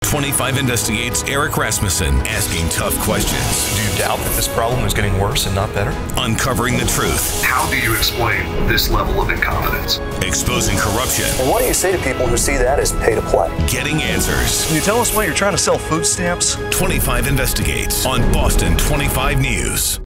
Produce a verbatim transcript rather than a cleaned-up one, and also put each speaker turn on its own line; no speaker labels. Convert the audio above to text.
twenty-five Investigates Eric Rasmussen asking tough questions.
Do you doubt that this problem is getting worse and not better?
Uncovering the truth.
How do you explain this level of incompetence?
Exposing corruption.
And what do you say to people who see that as pay to play?
Getting answers.
Can you tell us why you're trying to sell food stamps?
twenty-five Investigates on Boston twenty-five News.